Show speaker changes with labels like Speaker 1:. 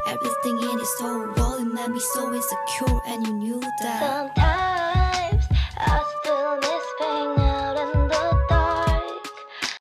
Speaker 1: Everything in his whole world, it made me so insecure, and you knew that.
Speaker 2: Sometimes